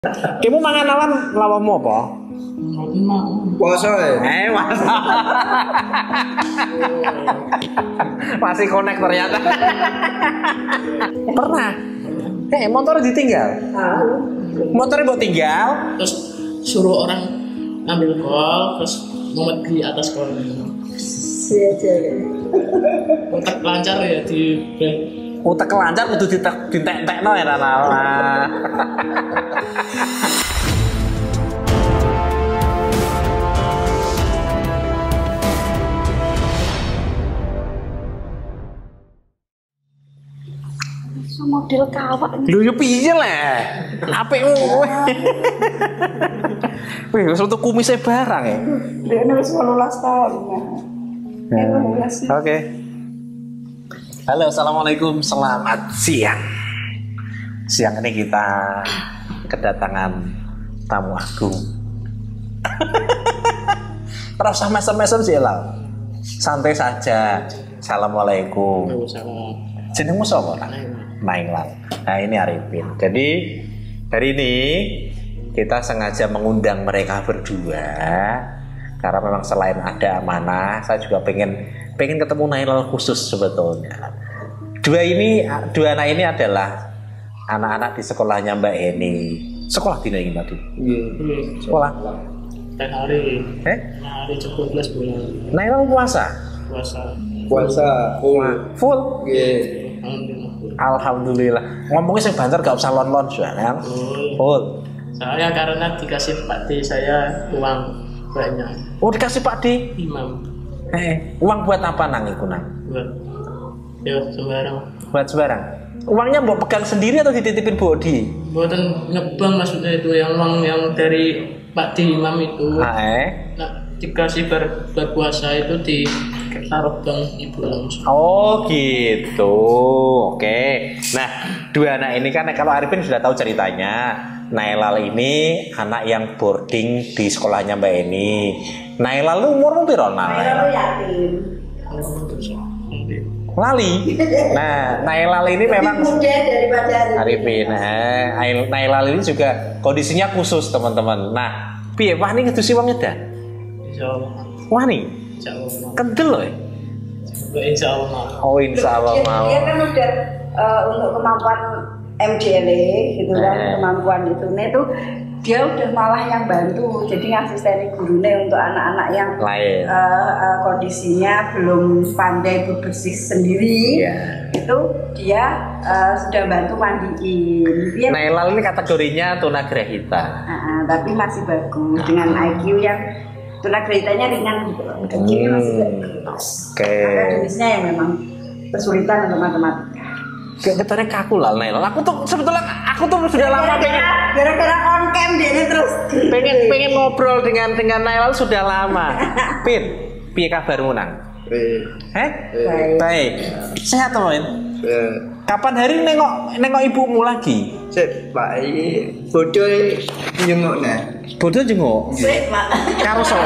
Kamu mangan awan lawamu apa? Puasa ya? Puasa. Masih connect ternyata. Pernah. Motor ditinggal. Motornya mau tinggal. Terus suruh orang ambil kol, terus mumet di atas kol. Otak lancar ya di bank. Utek lancar kudu ditek-tekno ya Nana. Model kawak. Lu yo piye lah. Apikmu. Wih, wis tuku kumise barang ya. Dia nulis 18 tahun. Oke. Halo, assalamualaikum, selamat siang. Siang ini kita kedatangan tamu agung. Terus mesem-mesem sih lah. Santai saja. Assalamualaikum. Jenengmu sapa? Nailal. Nah ini Arifin. Jadi hari ini kita sengaja mengundang mereka berdua karena memang selain ada amanah, saya juga pengen ketemu Nailal khusus sebetulnya. Dua anak ini adalah anak-anak di sekolahnya Mbak Eni. Sekolah dina ini tadi. Sekolah. Hari. Hari 17 bulan. Nailal puasa. Puasa Full. Alhamdulillah. Ngomongnya sing banter gak usah lon-lon soalnya. Full. Saya karena dikasih Pak D saya uang banyak. Oh dikasih Pak D? Imam. Uang buat apa nang iku nang? Buat sembarang. Buat sembarang. Uangnya mau pegang sendiri atau dititipin Bodi? Buatan ngebang maksudnya itu yang uang yang dari Pak D Imam itu. Nah, dikasih berpuasa itu ditaruh bank ibu langsung. Oh gitu. Oke. Nah, dua anak ini kan kalau Arifin sudah tahu ceritanya. Nailal ini anak yang boarding di sekolahnya Mbak Eni. Nailal lu umurmu piro, Nailal yatim. Lali. Nah, Nailal ini memang muda daripada Arifin. Nailal ini juga kondisinya khusus, teman-teman. Nah, piye wah ini ngedusi wong nyedan? Insyaallah. Wah nih. Insyaallah. Kendel loh. Insyaallah. Oh, insyaallah mau. Dia kan udah untuk kemampuan MDL gitu kan, kemampuan itu. Nah itu dia udah malah yang bantu, jadi ngasisteni gurunya untuk anak-anak yang lain. Kondisinya belum pandai bebersih sendiri. Itu dia sudah bantu mandiin. Nailal ini kategorinya tunagrahita. Tapi masih bagus dengan IQ yang tunagrahitanya ringan gitu. IQ-nya masih bagus. Akademisnya yang memang kesulitan untuk matematika. Ketarnya kaku lah Nailal. Aku tuh sebetulnya sudah lama pengen gara-gara on cam dia ini terus pengen ngobrol dengan Nailal sudah lama. Pin, piye kabarmu nang? Baik. Sehat toh, Pin? Kapan hari nengok ibumu lagi? baik. Bodoh jenguk nah. Bodoh jenguk. Karo sapa?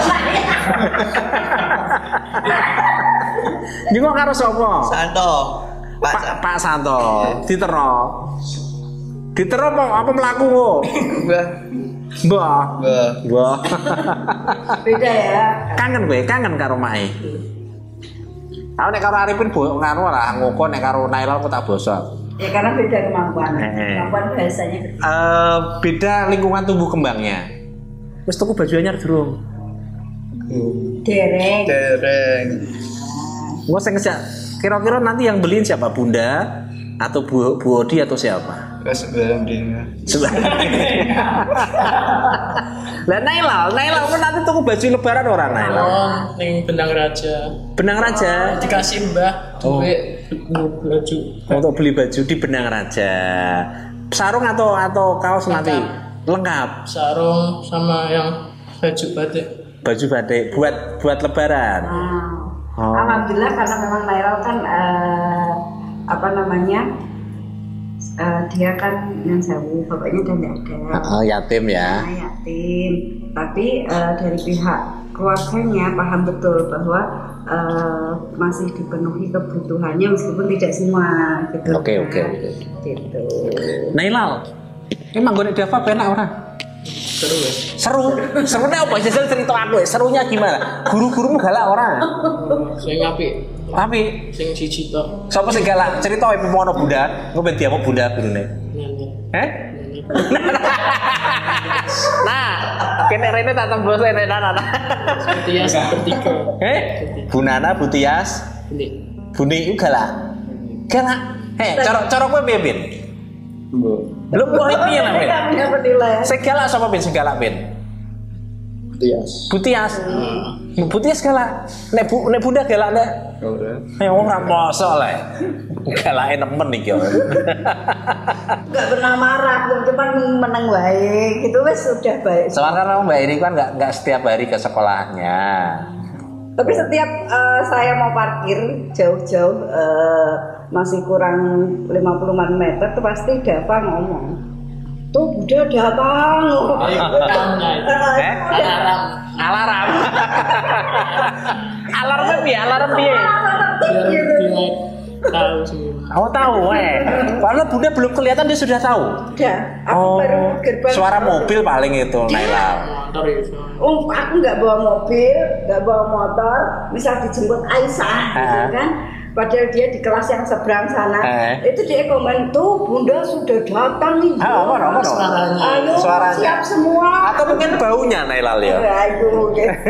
Jenguk karo sapa? Santo. Pak Santo. Ditero apa mlaku kok? Mbah. Beda ya. Kangen karo mae. Aku nek karo Arifin ngaru ora ngoko, nek karo Nailal aku tak bosok. Ya karena beda kemampuan bahasanya. Beda lingkungan tumbuh kembangnya. Wis tuku baju anyar durung? Dereng. Gua sing ngejak kira-kira nanti yang beliin siapa? Bunda atau Bu Odi atau siapa? Lah Nailal pun nanti tuku baju lebaran orang Nailal. Ning Benang Raja. Benang Raja Dikasih Mbah duit baju. untuk beli baju di Benang Raja. Sarung atau kaos nanti lengkap. Sarung sama yang baju batik. Baju batik buat lebaran. Alhamdulillah karena memang Nailal kan dia kan yang jauh, bapaknya udah nggak ada. Yatim ya. Yatim. Tapi dari pihak keluarganya paham betul bahwa masih dipenuhi kebutuhannya meskipun tidak semua gitu. Oke. Gitu. Nailal, emang gue Dava penak orang? Seru ya. Serunya apa? Jajal cerita aku ya. Serunya gimana? Guru-gurumu galak orang? Sing apik. Apik. Sing siji tok. Siapa sing galak? Cerita wae pemono Bunda. Engko ben diamu Bunda gurune. Nah, kene rene tak tembus rene nana. Butias bertiga. Bu Nana, Bu Tias, Buni iku galak. Galak. Cara kowe piye, Bin? Lu kok piye nang Ben? Sing galak sapa Ben? Sing galak Ben? Butias. Butias galak. Nek Bunda galak nek. Ora mosok le. Galake nemen iki yo. Enggak pernah marah, cuma meneng wae. Gitu wes sudah baik. Soalnya Mbak Iri kan enggak setiap hari ke sekolahnya. Tapi setiap saya mau parkir jauh-jauh masih kurang 50 meter tuh pasti Dava ngomong. Tuh Bunda datang. Alarm. Alarmnya piye? Alarm piye? Tahu semua. Kamu tahu, Karena Bunda belum kelihatan dia sudah tahu. Udah, aku baru gerbang. Suara mobil paling itu, Naila. Motor itu. Aku nggak bawa mobil, nggak bawa motor. Misal dijemput Aisyah, gitu kan. Padahal dia di kelas yang seberang sana. Itu dia komen tuh, Bunda sudah datang nih. Mana? Ayo, suaranya. Siap semua. Atau mungkin baunya, Naila ya. Ayo,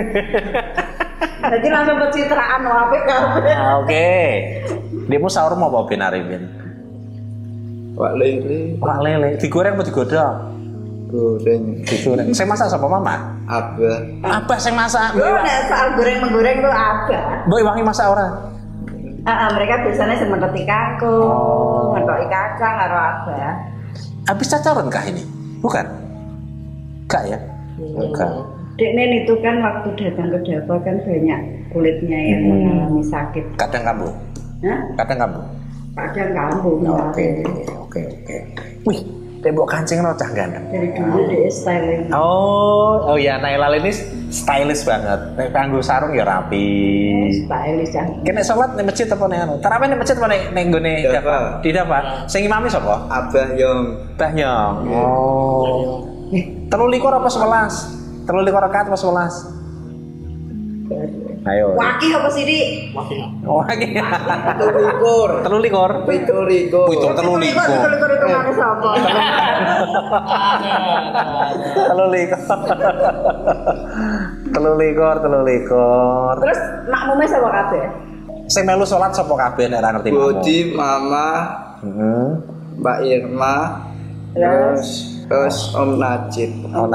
jadi langsung pencitraan wape kabeh. Oke. Demo sahur mau apa Ben Arifin? Wak lele. Digoreng apa digodok? Digoreng. Saya masak sama mama? Abah saya masak. Nek soal goreng-menggoreng tuh abah. Mbok wangi masak ora? Mereka biasanya seperti kangkung, ngetok kacang karo abah. Habis cacaran kah ini? Bukan? Enggak ya? Enggak. Deknen itu kan waktu datang ke Dava kan banyak kulitnya yang mengalami sakit. Kadang kambuh. Kadang kambuh. Kadang kambuh. Oke. Wih, tembok kancing lo cah ganteng. Dari dulu dia styling. Oh ya Naila ini stylish banget. Nek kanggo sarung ya rapi. Stylish kan. Kene salat ning masjid apa ning anu? Tarawih ning masjid apa ning nggone Dava? Di Dava. Sing imami sapa? Abah Yong. Oh. 13 apa 11? 13 rakaat apa 11? Ayo. Wakil apa sih, Dik? Wakil. Pitu itu manis apa? Telulikur. Terus makmume sapa kabeh? Sing melu salat sapa kabeh nek ora ngerti makmum? Budi, Mama, Mbak Irma, terus Om Najib.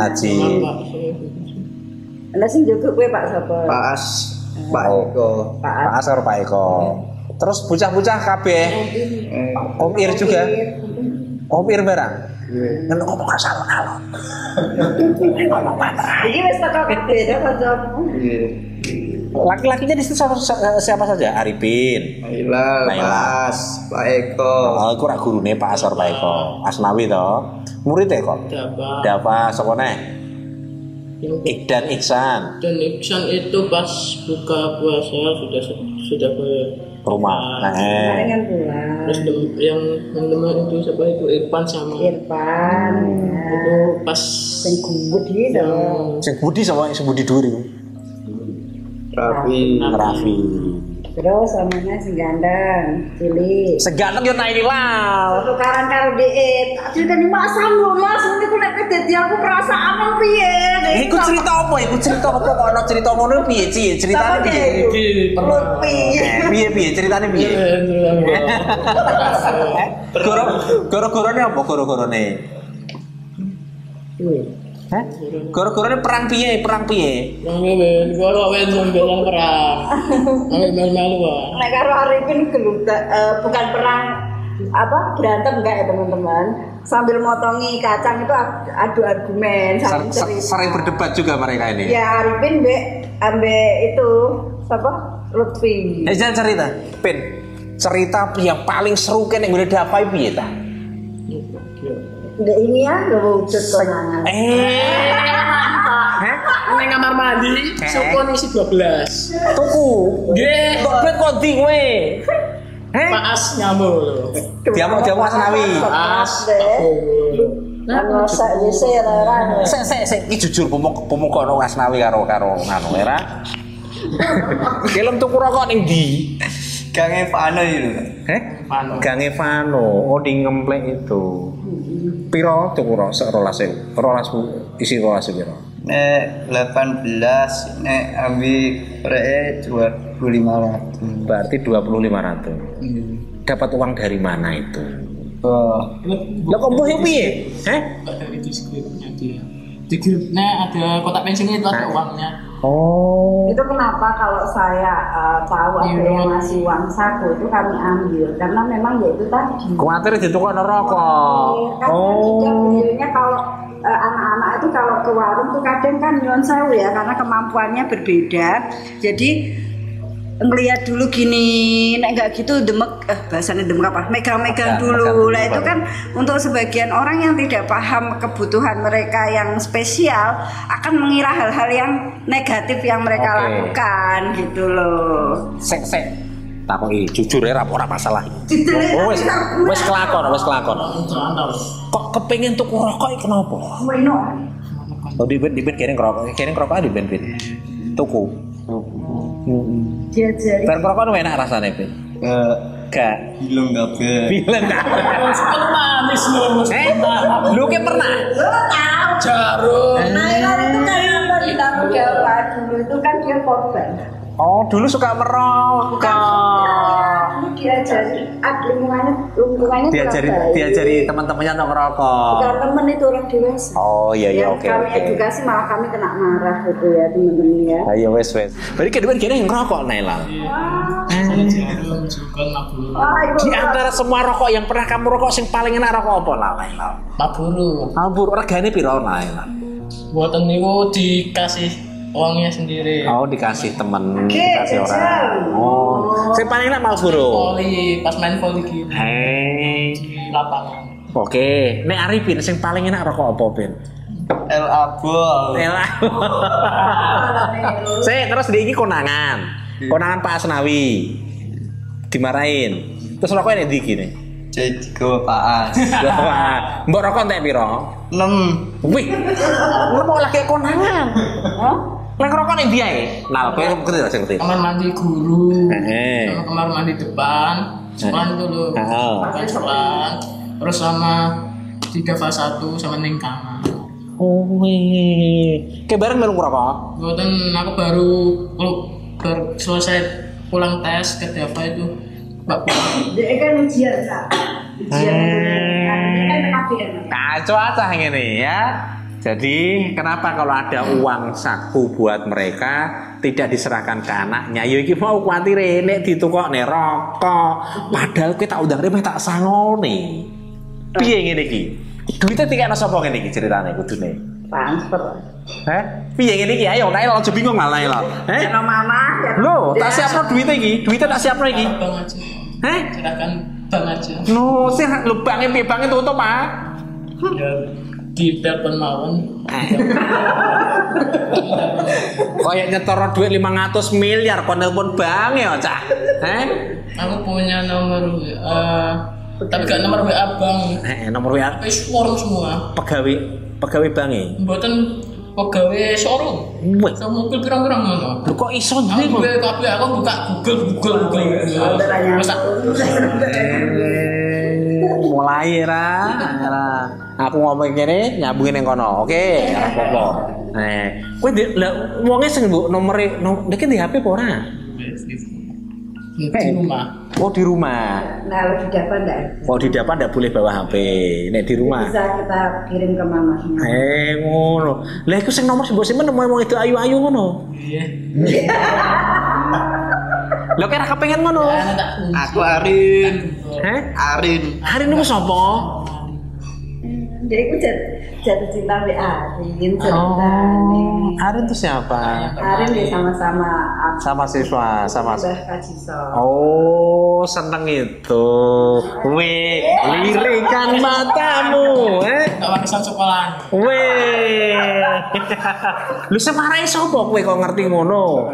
Ana sing jaga kowe Pak sapa? Pak As, Pak Eko. Pak As karo Pak Eko. Terus bocah-bocah kabeh. Om Ir juga. Om Ir barang. Nek ngomong alon-alon. Ngomong patah. Iki wis teko kabeh dah kancamu. Laki-lakinya di situ siapa saja? Arifin, Naila, Pak Eko. Oh, aku rak gurune Pak Asor Pak Eko. Asnawi to. Murid kok. Dava sapa neh? Ikdan Iksan. Dan Iksan itu pas buka puasa sudah ke rumah. Kemarin pulang. Terus yang teman itu siapa itu Irfan sama Irfan. Itu pas sing Budi to. Sing Budi sama sing Budi Duri. Raffi. Terus samane sing gandeng, cilik. Seganteng yo Naila. Tukaran karo dhek. Tak critani masam lho, Mas. Niku nek dadi aku perasaan piye? Iku cerita apa? Kok ono cerita ngono piye, Ci? Ceritane piye? Piye ceritane piye? Goro-gorone apa goro-gorone? Hah? Goro-gorone perang piye? Ngene, goro wis ngomong perang. Malu-malu wae. Nek karo Arifin bukan perang berantem enggak ya teman-teman. Sambil motongi kacang itu adu argumen, sering berdebat juga mereka ini. Ya Arifin ambe itu siapa? Lutfi. Jangan cerita, Pin. Cerita yang paling seru kan yang udah dapai piye ta? Nggak ini ya, nggak mau wujud konangan. Neng kamar mandi, sopon isi 12. Tuku. Nggih, kok bet kok ndi kowe? Pak As nyambul. Diamu Asnawi. As. Kan sak wis ora. Sik iki jujur pemukono Asnawi karo ngono era. Film tuku rokok ning ndi? Gang Evano itu. Gang Evano. Oh di ngemplek itu. Piro tuku rokok 12.000. 12 isi 12 piro? Nek 18 nek ambil rek 2.500. Berarti 2.500. Dapat uang dari mana itu? Lah kok mbuh piye? Dari di skripnya dia. Di grupnya ada kotak pensiunnya itu ada uangnya. Oh. Itu kenapa kalau saya tahu ada yang ngasih uang saku itu kami ambil karena memang ya itu tadi. Kuatir ditukar rokok. Karena juga beliaunya kalau anak-anak itu kalau ke warung tuh kadang kan nyuwun sewu ya karena kemampuannya berbeda. Jadi ngelihat dulu gini, nek enggak gitu demek, bahasanya demek apa? Megang-megang dulu. Lah itu kan untuk sebagian orang yang tidak paham kebutuhan mereka yang spesial akan mengira hal-hal yang negatif yang mereka lakukan gitu loh. Sek. Takoki jujur ya ora masalah. Wis kelakon. Kok kepengin tuku rokok iki kenapa? Weno. Oh di ben kene ngerokok di ben. Tuku. Diajari. Bar rokok enak rasane, Ben. Gak. Bilung kabeh. Kan manis loh. Lu ke pernah? Tahu. Jarum. Nah, itu kan yang ditaruh Jawa dulu itu kan dia korban. Oh, dulu suka merokok. Dulu diajari, lingkungannya diajari teman-temannya untuk merokok. Bukan teman itu orang dewasa. Oh iya oke. Kami edukasi malah kami kena marah gitu ya teman-teman ya. Ayo wes. Berarti kedua kira yang ngerokok Nailal. Jarum juga maburu. Di antara semua rokok yang pernah kamu rokok sing paling enak rokok apa lah Nailal? Maburu. Regane piro Nailal? Buatan niku dikasih uangnya sendiri. Oh dikasih temen, dikasih orang. Oh, saya paling enak Marlboro. Voli, pas main voli gitu. Di lapangan. Oke, nek Arifin sing paling enak rokok apa Ben? El Abol. Saya terus di ini konangan Pak Asnawi dimarahin. Terus rokoknya di gini. Jadi go Pak As. Mbok rokok entek piro? 6. Wih. Ngomong lagi konangan. Hah? Lek rokok ning dia Nah, kowe ngerti. Kamar mandi guru. Sama kamar mandi depan. Sekolah itu loh. Depan sekolah. Terus sama 3 fase 1 sama ning kamar. Oh, wih. Kayak bareng ngerokok? Buatan aku baru selesai pulang tes ke Dava itu. Dia kan ujian Kak. Kacau aja ini ya. Jadi kenapa kalau ada uang saku buat mereka tidak diserahkan ke anaknya? Ya iki mau kuwatir nek ditukokne rokok. Padahal kita udah reme tak sangone. Piye ngene iki? Duite tikekno sapa ngene iki ceritane kudune? Transfer. Piye ngene iki? Ayo Nail aja bingung malah Nail. Ono mama. Lho, tak siapno duite iki. Duite tak siapno iki. Bang aja. Serahkan bang aja. No, sih lu bange tutup, Pak. Ya di telepon mawon. Kayak nyetor duit 500 miliar kon nelpon bank ya, Cak. Aku punya nomor tapi gak nomor WA bang. Nomor WA. Wis forum semua. Pegawai bank. Mboten pegawai showroom. Sama mobil pirang-pirang ngono. Lho kok iso duwe kok? Kabeh aku buka Google. Mulai ra. Aku ngomong kene nyambungin yang kono. Oke, ora apa-apa. Kowe wonge sing mbok nomere iki di HP apa ora? Di rumah. Oh di rumah. Nah di depan enggak? Oh di depan enggak boleh bawa HP. Nek di rumah. Bisa kita kirim ke mamanya. Ngono. Lah iku sing nomor mbok simpen ngomong itu ayu-ayu ngono. Iya. Lho kira kepengen ngono. Aku Arin. Arin niku sapa? Jadi aku jatuh cinta be Arin. Arin itu siapa? Arin dia sama siswa, sama Kajiso. Oh, seneng itu. Weh, lirikan matamu, Kawasan sekolah. Weh. Lu semarahe sapa kowe kok ngerti ngono?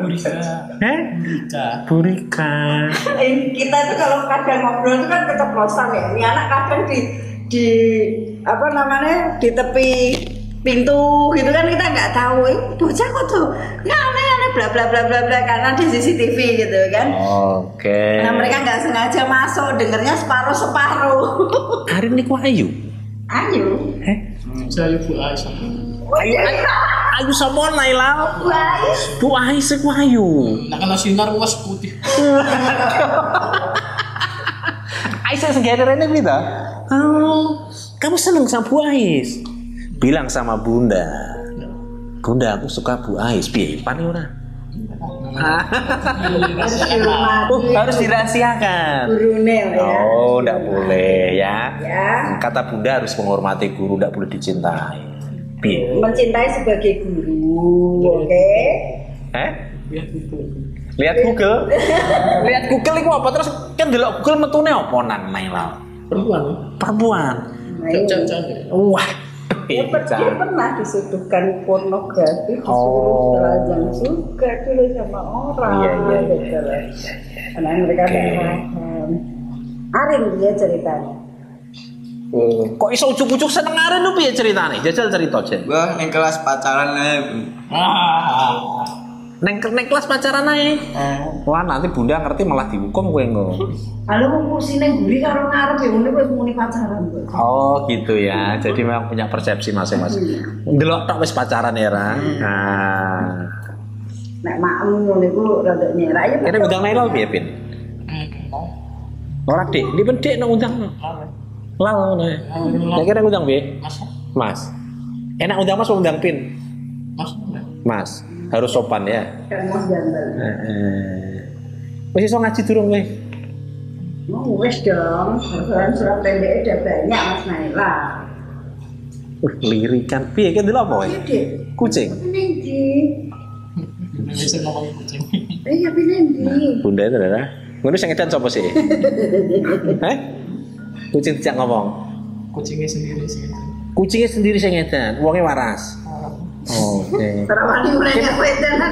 Burika. Kita tuh kalau kadang ngobrol itu kan keceplosan ya. Ini anak kadang di apa namanya di tepi pintu gitu kan kita nggak tahu bocah kok tuh aneh bla bla bla bla bla karena di CCTV gitu kan. Oke. Nah mereka nggak sengaja masuk dengernya separuh. Arin niku ayu. Ayu. Saya Bu Aisyah. Ayu sama Naila. Bu Aisyah ku ayu. Nah kena sinar was putih. Aisyah segede rene kita. Oh, kamu seneng sama Bu Ais? Bilang sama Bunda. Bunda aku suka Bu Ais. Piye pani ora? Harus dirahasiakan. Gurune ya. Oh, enggak boleh ya. Ya. Kata Bunda harus menghormati guru, enggak boleh dicintai. Piye? Mencintai sebagai guru, oke? Lihat Google. Lihat Google itu apa terus kan delok Google metune apa nang Naila? Perempuan. Wah. Dia pernah disuguhkan pornografi disuruh telanjang juga dulu sama orang. Iya. Karena mereka tidak paham. Arin dia ceritanya. Kok iso ujuk-ujuk seneng Arin lu piye ceritane? Jajal cerita Jen. Wah, ning kelas pacaran ae. Neng kelas pacaran ae. Wah, nanti Bunda ngerti malah dihukum kowe engko. Lalu ngusine guri karo ngarep ya ngene wis muni pacaran kok. Oh, gitu ya. Jadi memang punya persepsi masing-masing. Ndelok tok wis pacaran ya, Ra. Nah. Nek makmu ngono iku rada nyerak ya. Kene undang Naila piye, Pin? Ora, Dik. Ndi pendek nek undang. Lah ngono ya. Nek kene undang piye? Mas. Enak undang Mas undang Pin? Mas. Harus sopan ya. Kan Mas jambal. Wis iso ngaji durung kowe? Wis dong. Surat pendek udah banyak Mas Naila. Lirikan. Piye ki ndelok apa kowe? Kucing. Ning ndi? Bisa ngomong kucing. Iya piye ndi? Bunda itu adalah. Ngono sing edan sapa sih? Kucing dijak ngomong. Kucingnya sendiri sih. Kucingnya sendiri sing edan, wonge waras. Oke. Terawani mereka wedan.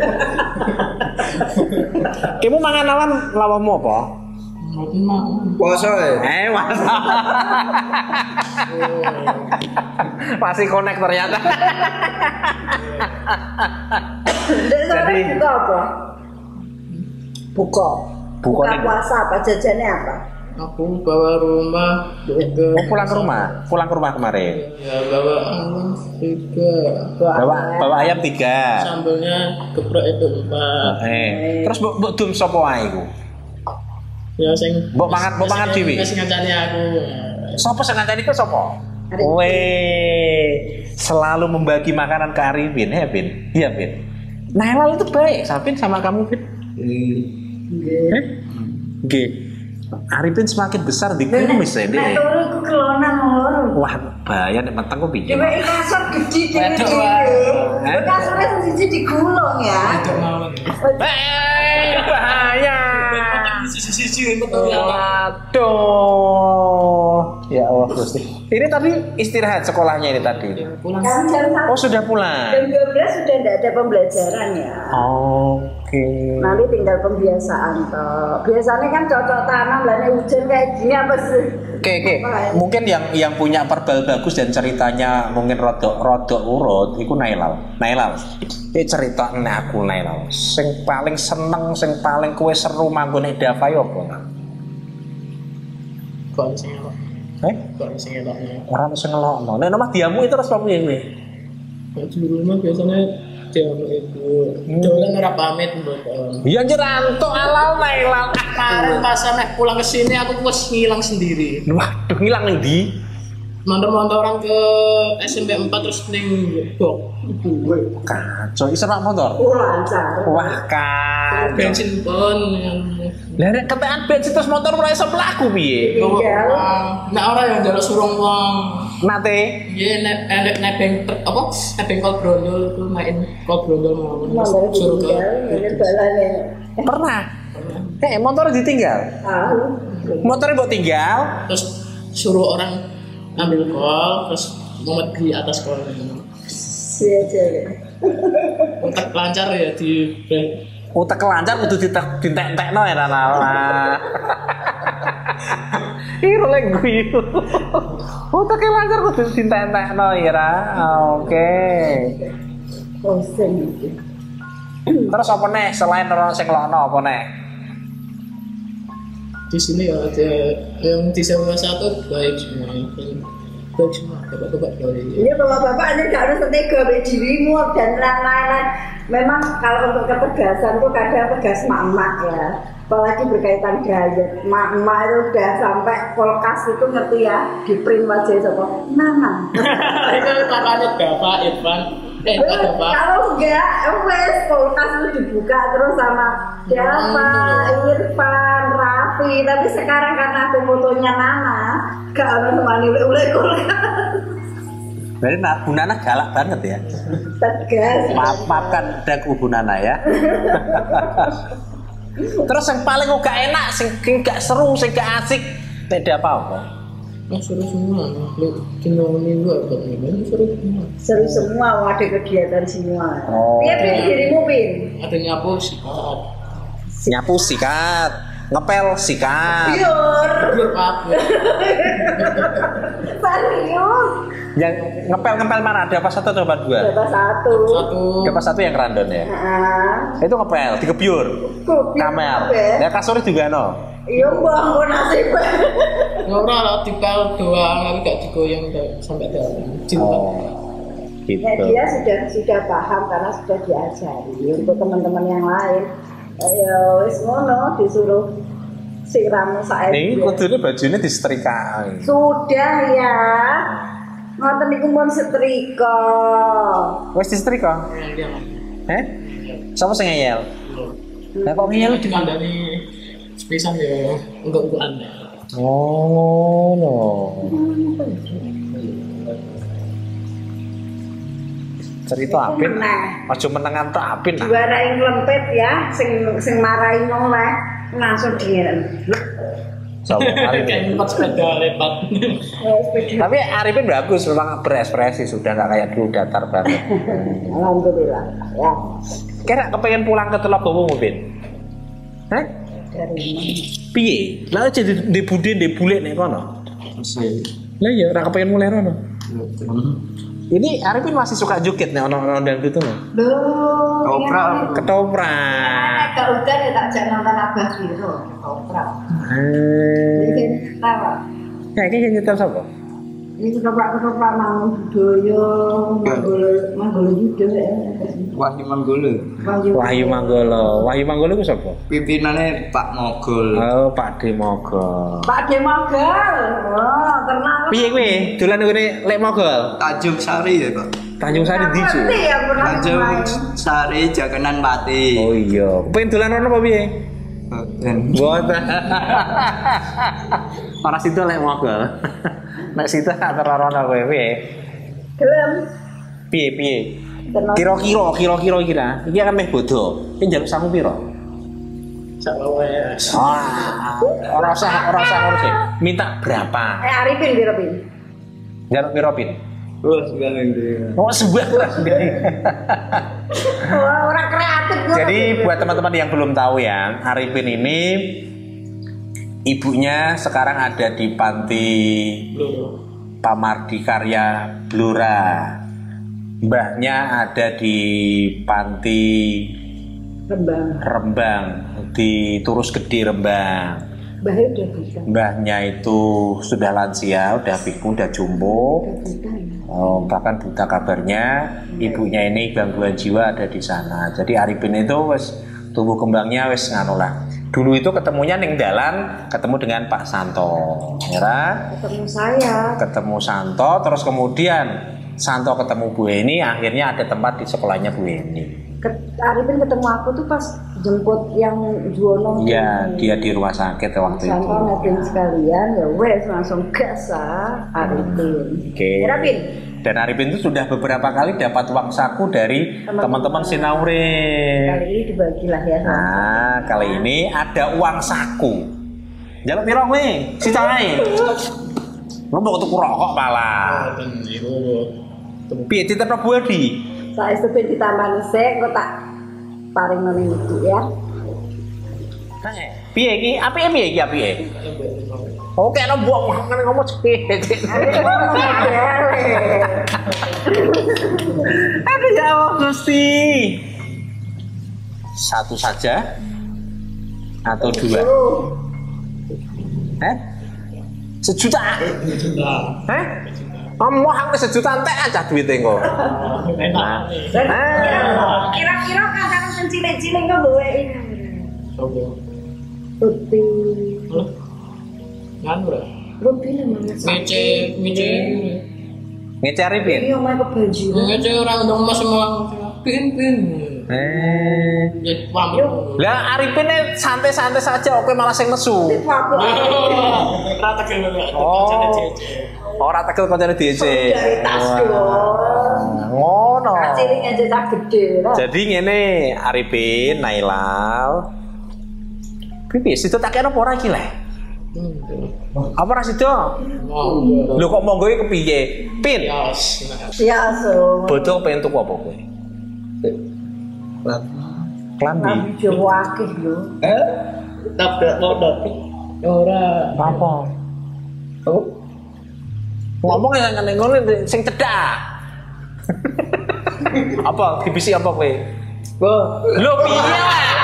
Kamu mangan lawan lawamu apa? Poso ya. Mas. Masih connect ternyata. Jadi buka apa? Buka puasa apa jajannya apa? Aku bawa rumah juga. Pulang ke rumah kemarin. Ya bawa Bawa ayam 3. Sambelnya geprek itu 4. Terus mbok dum sapa wae iku? Ya sing mbok mangan dhewe. Sing ngancani aku. Sapa sing ngancani ku sapa? Selalu membagi makanan ke Arifin, ya Pin? Iya Pin. Naila itu baik, Sapin sama kamu Pin. Nggih. Arifin semakin besar dikumis ya deh. Turu iku kelonan loro. Wah, bahaya nek meteng kok piye? Dewe kasur gede dhewe. Kasure siji digulung ya. Bahaya. Sisi-sisi Waduh. Ya Allah Gusti. Ini tadi istirahat sekolahnya ini tadi. pulang. Oh, sudah pulang. Jam 12 sudah tidak ada pembelajaran ya. Oke. Nanti tinggal pembiasaan toh. Biasanya kan cocok tanam lah nek hujan kayak gini apa sih? Oke. Mungkin yang punya verbal bagus dan ceritanya mungkin rodok urut iku Nailal. Iki cerita nek aku Nailal. Sing paling seneng, sing paling kowe seru manggon nek Dava yo apa? Kok sing elok. Kok sing eloknya. Ora mesti ngelokno. Nek omah diamu itu terus piye kowe? Kalau di rumah biasanya jamu itu dolan ora pamit mbok. Ya njerantuk alal Nailal. Kemarin pas nek pulang ke sini aku wis ngilang sendiri. Waduh, ngilang ning ndi? Motor-motoran ke SMP 4 terus ning Bok. Kacau, iso nak motor. Lancar. Wah, kan. Bensin pun. Lah nek ketekan bensin terus motor ora iso mlaku piye? Nek ora yang njaluk surung wong. Nate. Iya nek nebeng apa? Nebeng kol brondol itu main kol brondol mau. Suruh ke. Pernah. Motor ditinggal. Motornya mbok tinggal, Terus suruh orang ambil kol, terus mumet di atas kol. Otak lancar ya di utek kelancar kudu ditek-tekno ya Nana. Iro lek guyu. Otak lancar kudu dintentekno ira. Oke. Bosen iki. Terus apa nih selain orang sing lono apa nih? Di sini ada yang di sewa satu baik semua. Baik semua, bapak-bapak baik. Iya bapak-bapak ini gak harus tega dirimu dan lain-lain. Memang kalau untuk ketegasan tuh kadang tegas mak-mak ya. Apalagi berkaitan diet. Mak-mak itu udah sampai kulkas itu ngerti ya. Di print wajah itu Nana. Itu katanya Bapak Irfan. Bapak. Kalau enggak, wes kulkas itu dibuka terus sama siapa, Irfan, Raffi. Tapi sekarang karena aku fotonya Nana, gak ada sama nilai kulkas. Berarti Bu Nana galak banget ya. Tegas. Maafkan daku Bu Nana ya. Terus yang paling gak enak, sing gak seru, sing gak asik, tidak apa-apa. Seru semua, tinggal minggu apa nih? Seru semua. Seru semua, ada kegiatan semua. Oh. Iya, Pin, dirimu Pin. Ada nyapu sikat. Nyapu sikat, ngepel sikat. Biur. Biar Pak. Serius. Yang ngepel mana? Ada pas satu atau pas dua? Dapat satu. Ada pas satu yang random ya. Itu ngepel, dikebyur. Kamel. Ya kasurnya juga no. Iya mbak, nasib. Ora lah dipel doang, tapi gak digoyang sampai dalam. Gitu. Ya, dia sudah paham karena sudah diajari. Untuk teman-teman yang lain, ya wis ngono disuruh siram saiki. Nih, kudune bajunya disetrika. Sudah ya. Ngoten niku mun setrika. Wis disetrika? Sapa sing ngeyel? Lah kok ngeyel Di kandani sepisan ya enggak-enggukan. Oh, no. Cerita apin. Aja menengan tok apin. Diwarai nglempet ya, sing marahi oleh langsung dingin. Sopo Arifin? Kayak sepeda lepat. Tapi Arifin bagus, memang berekspresi, sudah nggak kayak dulu datar banget. Alhamdulillah ya. Kira kepengen pulang ke Telogowo mungkin? Hah? Piye? Lah jadi di bude di bule nek kono. Lah ya ora kepengen mulai rono. Ini Arifin masih suka joget nek ono dangdut ngono. Loh, Ketoprak. Gak udah ya tak jak nonton Abah Biro, ketoprak. Ini tawa. Ya iki nyetel sapa? Ini ketoprak Mangun Budaya, Manggolo Yudo ya. Wahyu Manggolo. Wahyu Manggolo. Wahyu Manggolo ku sapa? Pimpinannya Pak Mogol. Oh, Pak De Mogol. Pak De Mogol. Oh, terkenal. Piye kowe? Dolan ngene lek Mogol? Tanjung Sari ya, Pak. Tanjung Sari ndi, Cuk? Tanjung Sari Jakenan Pati. Oh iya. Pengen dolan rono apa piye? Boten. Ora situ lek Mogol. Nek situ antara rono kowe piye? Gelem. Piye? Kira-kira iki kan meh bodo. Ki njaluk sangu pira? Sak wae. Ora usah ngurus. Minta berapa? Arifin piro pin? Njaluk pira pin? Oh, sebenarnya dia. Oh, sebuah. Orang kreatif. Jadi buat teman-teman yang belum tahu ya, Arifin ini ibunya sekarang ada di panti Pamardi Karya Blora. Mbahnya ada di panti Rembang di Turus Gede Rembang. Mbahnya itu sudah lansia, udah pikun, udah jumbo. Bahkan buta kabarnya. Ibunya ini gangguan jiwa ada di sana. Jadi Arifin itu wes tumbuh kembangnya wes nganu lah. Dulu itu ketemunya ning dalan, ketemu dengan Pak Santo. Ya, ketemu Santo, terus kemudian Santo ketemu Bu Eni, akhirnya ada tempat di sekolahnya Bu Eni. Arifin ketemu aku tuh pas jemput yang Juwono. Iya, dia di rumah sakit waktu itu. Santo ngapain sekalian, ya wes langsung gas Arifin. Oke. Arifin. Dan Arifin itu sudah beberapa kali dapat uang saku dari teman-teman Sinaure. Kali ini dibagilah ya. Nah, kali ini ada uang saku. Jaluk piro kowe? Sicae. Ngomong tuku rokok malah. Piye ditepro Bu Adi? Saestu ditambah sik, kok tak paring nang iki ya. Kae. Piye iki? Apike piye iki apike? Oke, ana mbok ngomong piye. Aduh ya Allah Gusti. Satu saja atau dua? Sejuta? Kamu hang sejuta entek aja duitnya kok. Kira-kira kan cilik-cilik kok gue ini. Rupi. Nganu lah. Rupi namanya. Ngece Arifin? Iya, main kebanjiran. Ngece orang dong mas semua. Pin. Lah Arifin santai-santai saja, oke malah sing nesu. Rata ke Ora tekel kancane DC. Solidaritas dong. Ngono. Cilik aja tak gede lah. Jadi ngene Arifin, Nailal. Piye situ tak kira apa ora iki le? Apa ra situ? Lho kok monggo iki kepiye? Pin. Ya so. Bodoh pengen tuku apa kowe? Klambi. Nabi Jawa akeh lho. Tabrak modal. Ora. Apa? Ngomong yang ngono sing cedak. Apa dibisi apa kowe? Lho piye?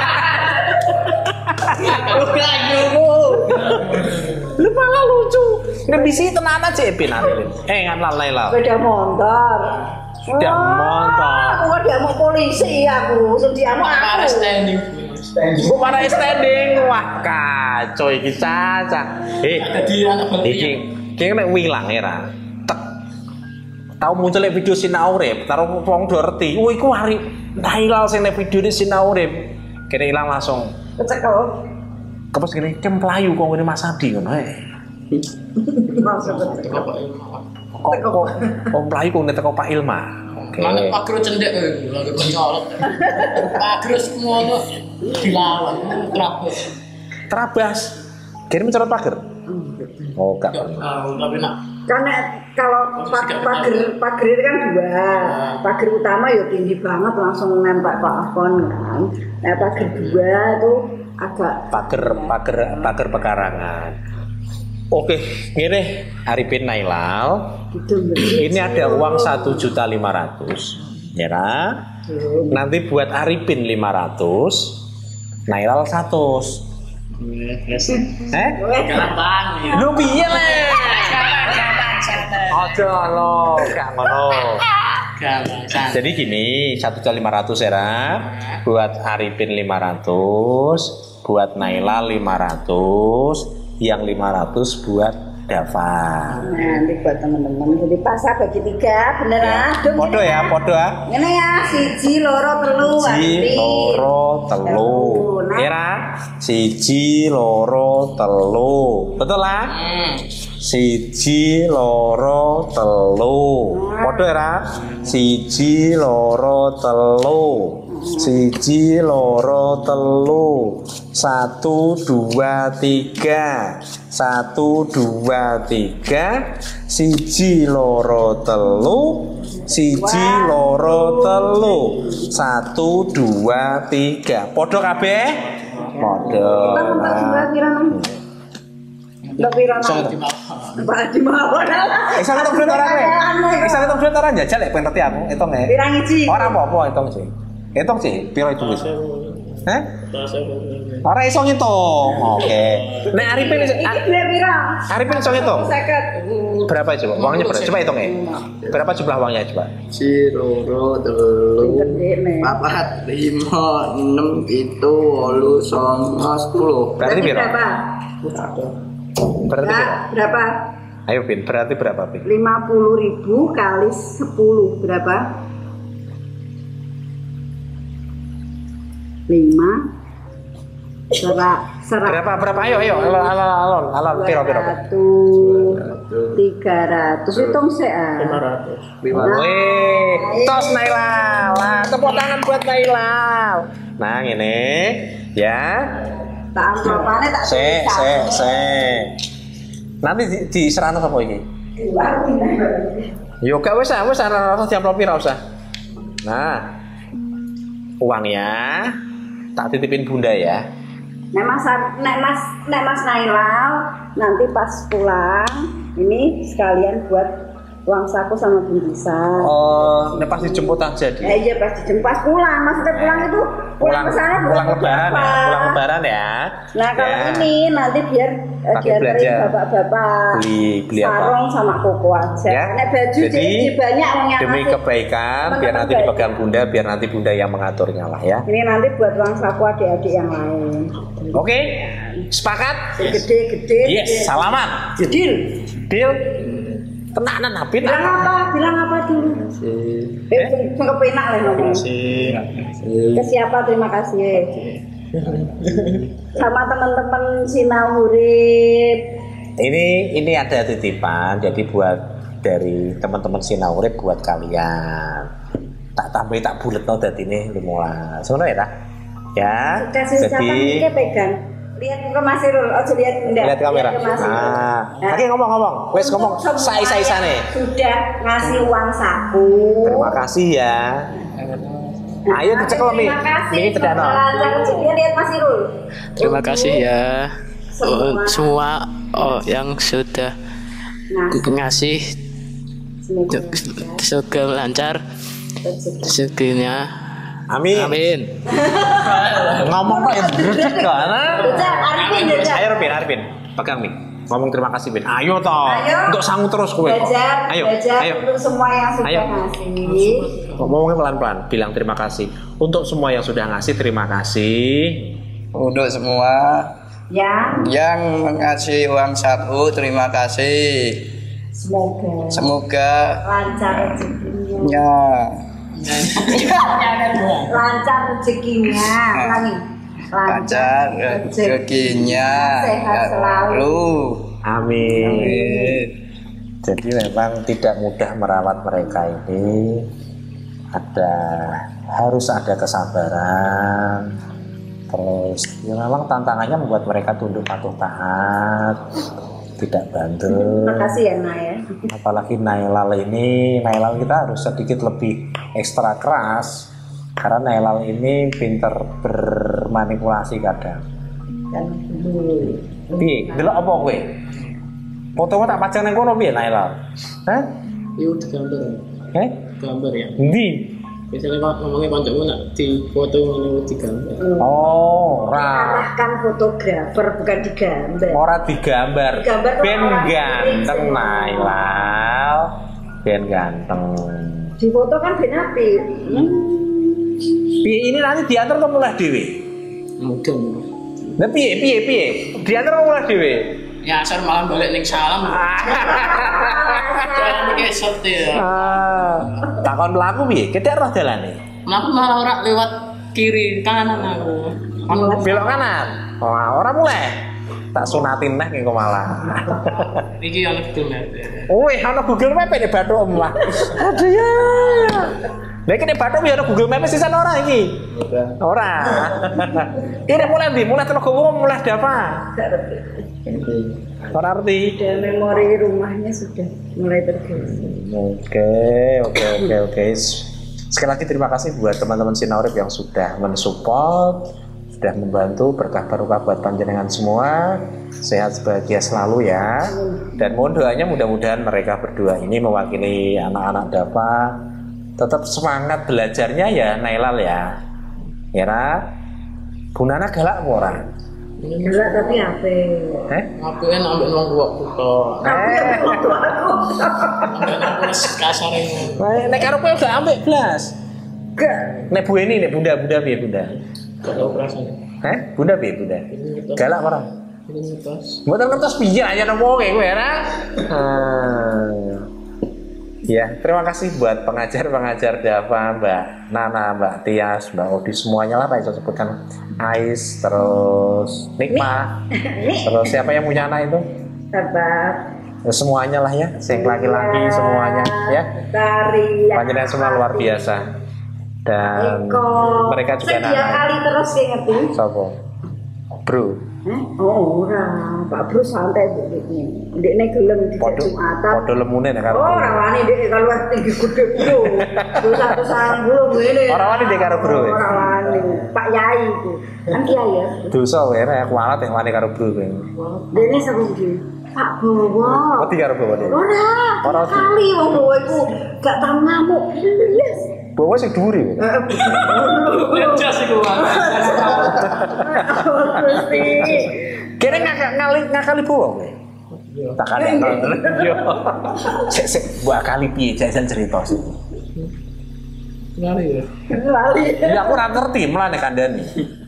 Lu malah lucu. Ngebisi tenanan sih Pin Arifin. Ngan Laila. Beda motor. Sudah motor. Aku kok dia mau polisi aku, sediamu aku. Standing. Gue marah standing. Wah kacau iki caca. Tadi anak Iki nek wilang era. Tek. Tahu muncul video Sinaurip, taruh wong do ngerti. Oh iku hari Nailal sing nek videone Sinaurip. Kene ilang langsung. Kecekel. Kepes gini, kem pelayu kok ngene Mas Adi ngono ae. Maksudnya. Kok pelayu kok teko Pak Ilma. Oke. Mana Pak Gro cendek lagi mencolok. Pak Gro semuanya dilawan Terabas. Kira mencorot pager. Oh, gak pernah. Tapi nak Karena kalau pagar itu kan dua, pagar utama ya tinggi banget langsung nempel plafon kan. Nah pagar dua itu agak pagar pekarangan. Oke, ngene Arifin Nailal. gitu. Ini ada uang 1.500.000, ya. Nanti buat Arifin 500, Nailal 100. gampang. Lu piye le? Aja lo, gak ngono. Jadi gini, 1.500.000 ya. Buat Arifin 500, buat Naila 500, yang 500 buat Dava. Nanti buat teman-teman jadi pasar bagi 3 beneran. Podo ya, podo ya. Ini ya, 1, 2, 3. 1, 2, 3. Kira 1, 2, 3. Betul lah? 1, 2, 3. Podo ya? 1, 2, 3. 1, 2, 3. 1, 2, 3. 1, 2, 3. 1, 2, 3. 1, 2, 3. Podo kabeh? Podo. Enggak pirang. Mbak di mawon. Isa ketok duit ora kowe? Isa ketok duit ora njajal lek pengerti aku, hitung e. Pirang iki? Ora apa-apa hitung sih. Hitung sih, piro itu wis? Hah? Ora iso ngitung. Oke. Nek Arifin Iki pira? Arifin iso ngitung. 50. Berapa coba? Uangnya berapa? Coba hitung ya. Berapa jumlah uangnya coba? 1, 2, 3, 4, 5, 6, 7, 8, 9, 10. Berarti berapa? Berarti Berapa? Ayo Pin, berarti berapa Pin? 50.000 kali 10 berapa? 5 Berapa? Ayo, alon. Piro. 300 hitung sih. 500. Tos Nailal. Lah, tepuk tangan buat Nailal. Nah, ini ya. Tak amplopane tak Se. Nanti diserahno sapa iki? Yo gak wis ora diamplop pira usah. Nah. Uangnya tak titipin Bunda ya. Nek Mas Nailal nanti pas pulang ini sekalian buat uang saku sama bingkisan. Oh, ini pas dijemput aja dia. Iya pas dijemput, pas pulang. Maksudnya pulang itu pulang ke sana pulang lebaran ya, pulang lebaran ya. Nah kalau ini nanti biar diantarin bapak-bapak beli sarung sama koko aja. Ya? Nek baju jadi banyak yang demi kebaikan, biar nanti dipegang bunda, biar nanti bunda yang mengaturnya lah ya. Ini nanti buat uang saku adik-adik yang lain. Oke, sepakat? Gede-gede. Yes, salaman. Deal. Tenanan Napin. Bilang apa dulu? Kepenak lah ngomong. Ke siapa terima kasih. Sama teman-teman Sinau Urip. Ini ada titipan, jadi buat dari teman-teman Sinau Urip buat kalian. Tak tambahin tak bulet no dadi ini 15. Ngono ya ta? Ya. Jadi pegang. Lihat ke Mas Irul, lihat kamera. Nah, oke ngomong. Wes ngomong sai-saisane. Sudah ngasih uang saku. Terima kasih ya. Ayo dicekel nih. Ini tedano. Lihat Mas Irul. Terima kasih ya semua yang sudah ngasih. Semoga lancar rezekinya. Amin. Ngomong kok yang berdek kan? Ayo Arvin, pegang nih. Ngomong terima kasih Bin. Ayo toh. Untuk sangu terus kowe. Ayo. Untuk semua yang sudah ngasih. Ngomongnya pelan-pelan. Bilang terima kasih. Untuk semua yang sudah ngasih terima kasih. Untuk semua yang mengasih uang saku terima kasih. Semoga lancar rezekinya. Lancar rezekinya, lancar rezekinya, sehat selalu. Amin. Jadi memang tidak mudah merawat mereka ini. Harus ada kesabaran. Terus ya memang tantangannya membuat mereka tunduk patuh taat, tidak bandel. Makasih ya Naya. Apalagi Nailal kita harus sedikit lebih ekstra keras karena Nailal ini pinter bermanipulasi kadang. Piye? Delok apa kowe? Fotomu tak pajang nang kono piye Nailal? Hah? Yo gambar. Gambar ya. Endi? Biasanya ngomongnya kancamu nak di foto ngene digambar. Oh, kan fotografer bukan digambar. Ora digambar. Ben ganteng Nailal. Ben ganteng. Di foto kan ben apik. Piye ini nanti diantar atau mulai dhewe? Mungkin. Lah piye? Diantar atau mulai dhewe? Ya asal malam balik ning salam. Jangan kesot ya. Takon mlaku piye? Ketek roh dalane. Mlaku malah ora lewat kiri kanan aku. Belok kanan. Wah, ora mulai. Tak sunatin neh engko malah. Iki ana Google Map. Wih, ana Google Map nek Bathuk lah. Aduh ya. Nek nek Bathuk ya ana Google Map sisan ora iki. Ora. Ini mulai ndi? Mulai Telogowo mulai apa? Ora arti. Memori rumahnya sudah mulai tergeser. Oke. Sekali lagi terima kasih buat teman-teman Sinau Urip yang sudah mensupport, sudah membantu. Berkah barokah buat panjenengan semua. Sehat bahagia selalu ya. Dan mohon doanya mudah-mudahan mereka berdua ini mewakili anak-anak Dava tetap semangat belajarnya ya Nailal ya. Ya. Bunana galak ora? Galak tapi apa? Aku kan ambil uang gua kok. Kasar ini. Nek karo kowe gak ambek blas. Gak. Nek Bu ini nek bunda piye bunda? Gak tau perasaan. Bunda piye bunda? Galak ora? Mboten ngertos piye aja nopo kowe ora? Ya, terima kasih buat pengajar-pengajar Dava, Mbak Nana, Mbak Tias, Mbak Odi, semuanya lah Pak Iso sebutkan. Ais, terus Nikma, terus siapa yang punya anak itu? Semuanya lah ya, sing laki-laki semuanya ya. Panjenengan semua luar biasa. Dan mereka juga anak. Kali terus ngerti. Sopo? Bro. Oh ora, Pak Bro santai begini. Ndekne gelem dijak Jumatan. Padha lemune nek karo. Oh, ora wani ndek kalau tinggi gede bro. Satu sanggul ngene. Ora wani ndek karo bro. Ora wani. Pak Yai itu. Kan Kiai ya. Dosa wae nek kualat yang wani karo bro kowe. Dene sapa iki? Pak Bowo. Oh, karo Bowo. Ora kali wong Bowo iku gak tau ngamuk. Yes. Bowo sing dhuwur iki. Jas iku. Gusti. Kene ngakali Bowo kowe. Tak kali. Yo. Sik mbok akali piye jajan cerita sih. Lali ya. Lali. Ya aku ora ngerti mlane kandhane.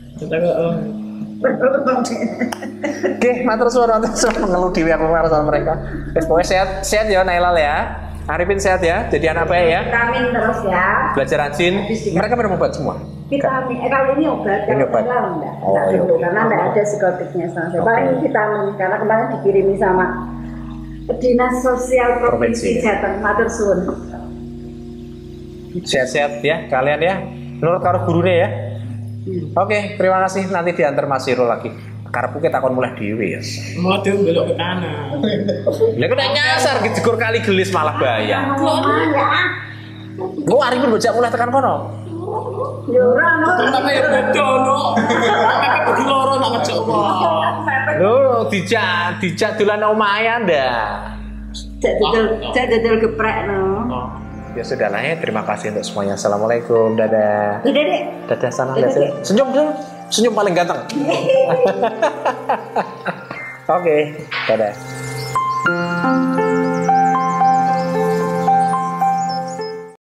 Oke, matur suwun ngeluh dhewe aku karo sama mereka. Wis pokoke sehat ya Nailal ya. Arifin sehat ya, jadi anak baik ya. Vitamin terus ya. Belajar rajin. Mereka minum obat semua. Vitamin, kalau ini obat, ini obat. Enggak, oh, iya. Karena enggak ada psikotiknya sama saya. Paling vitamin, karena kemarin dikirimi sama Dinas Sosial Provinsi Jateng. Matur suwun. Sehat-sehat ya kalian ya. Menurut karo gurune ya. Oke, terima kasih. Nanti diantar Mas Siro lagi. Karepku kita akan mulai dhewe ya. Mau dia belok ke kanan. Lah kok nyasar dijegur kali gelis malah bahaya. Gua Arifin bocah mulai tekan kono. Ya ora no. Tapi ya beda no. Tapi loro nak ngejak wae. Lho, dijak dolan omahe ndak. Cek dodol geprek no. Ya sudah lah ya, terima kasih untuk semuanya. Assalamualaikum, dadah. Dadah sana, dadah. Senyum paling ganteng. Oke, dadah.